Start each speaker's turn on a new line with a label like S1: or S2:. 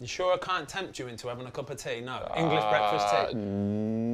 S1: You sure I can't tempt you into having a cup of tea? No. English breakfast tea.